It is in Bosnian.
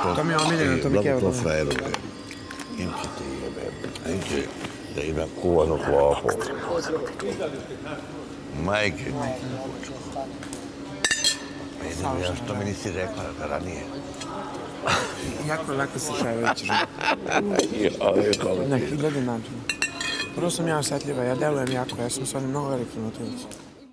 To mi je omiljeno, to mi je to frajerove. Imke ti jebe. Imke da ima kuvanu klopu. Majke. Pa jedem ja što mi nisi rekla ranije. Jako je lako se čajeveći. Na hiljade načina. Prvo sam ja osjetljiva, ja delujem jako, ja sam stvarno mnogo veliki motivac.